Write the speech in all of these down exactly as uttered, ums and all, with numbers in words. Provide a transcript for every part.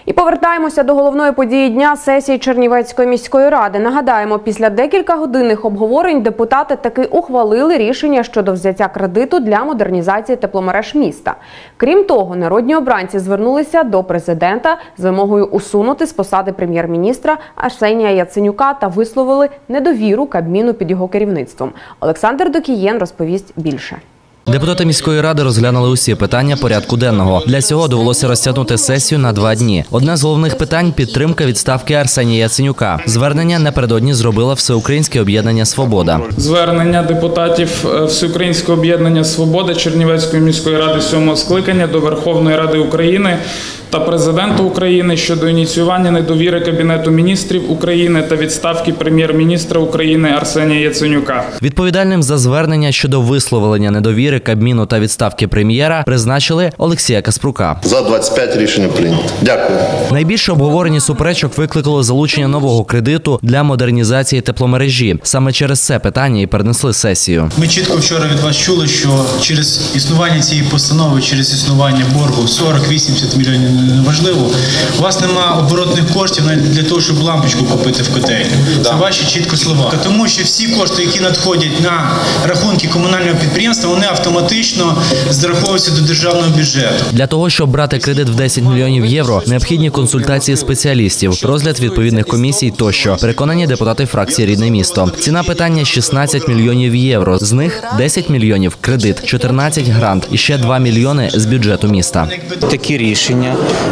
І повертаємося до головної події дня – сесії Чернівецької міської ради. Нагадаємо, після декількагодинних обговорень депутати таки ухвалили рішення щодо взяття кредиту для модернізації тепломереж міста. Крім того, народні обранці звернулися до президента з вимогою усунути з посади прем'єр-міністра Арсенія Яценюка та висловили недовіру Кабміну під його керівництвом. Олександр Докієн розповість більше. Депутати міської ради розглянули усі питання порядку денного. Для цього довелося розтягнути сесію на два дні. Одне з головних питань – підтримка відставки Арсенія Яценюка. Звернення напередодні зробило Всеукраїнське об'єднання «Свобода». Звернення депутатів Всеукраїнського об'єднання «Свобода» Чернівецької міської ради сьомого скликання до Верховної Ради України та Президента України щодо ініціювання недовіри Кабінету міністрів України та відставки прем'єр-міністра України Арсенія Яценюка. Відповідальним за звернення щодо висловлення недовіри Кабміну та відставки прем'єра призначили Олексія Каспрука. За двадцять п'ять рішення прийнято. Дякую. Найбільше обговорення суперечок викликало залучення нового кредиту для модернізації тепломережі. Саме через це питання і перенесли сесію. Ми чітко вчора від вас чули, що через існування цієї постанови, через існування боргу сорок-вісімдесят мільйонів неважливо, у вас нема оборотних коштів навіть для того, щоб лампочку купити в котельню. Це ваші чітко слова. Тому що всі кошти, які надходять на рахунки комунального підприємства, вони автоматично зараховуються до державного бюджету. Для того, щоб брати кредит в десять мільйонів євро, необхідні консультації спеціалістів, розгляд відповідних комісій тощо. Переконані депутати фракції «Рідне місто». Ціна питання – шістнадцять мільйонів євро. З них десять мільйонів – кредит, чотирнадцять – грант і ще два мільйони з бюджету міста. Такі рішення,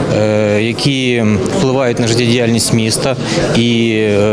які впливають на життєдіяльність міста і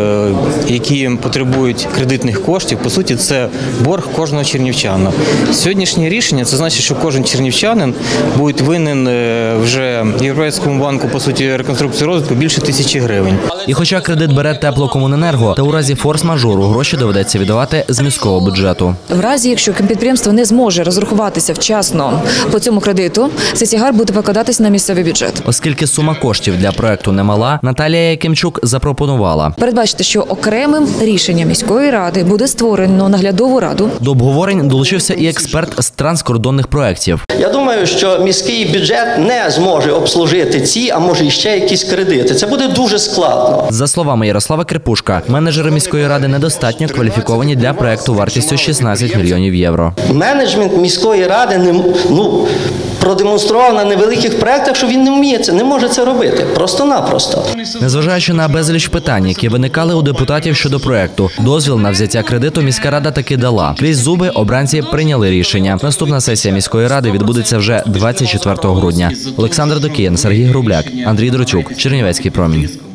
які потребують кредитних коштів, по суті, це борг кожного чернівчана. Сьогоднішнє рішення – це значить, що кожен чернівчанин буде винен вже Європейському банку, по суті, реконструкції розвитку більше тисячі гривень. І хоча кредит бере Теплокомуненерго, та у разі форс-мажору гроші доведеться віддавати з міського бюджету. В разі, якщо підприємство не зможе розрахуватися вчасно по цьому кредиту, цей тягар буде покладатись на місцевий бюджет. Оскільки сума коштів для проекту немала, Наталія Якимчук запропонувала передбачити, що окремим рішенням міської ради буде створено наглядову раду. До обговорень долучився і експерт з транскордонних проєктів. Я думаю, що міський бюджет не зможе обслужити ці, а може і ще якісь кредити. Це буде дуже складно. За словами Ярослава Кирпушка, менеджери міської ради недостатньо кваліфіковані для проекту вартістю шістнадцять мільйонів євро. Менеджмент міської ради не, ну, продемонстрував на невеликих проєктах, що він не вміє це, не може це робити. Просто-напросто. Незважаючи на безліч питань, які виникали у депутатів щодо проєкту, дозвіл на взяття кредиту міська рада таки дала. Крізь зуби обранці прийняли рішення. Наступна сесія міської ради відбудеться вже двадцять четвертого грудня. Олександр Докієн, Сергій Грубляк, Андрій Дротюк, Чернівецький промінь.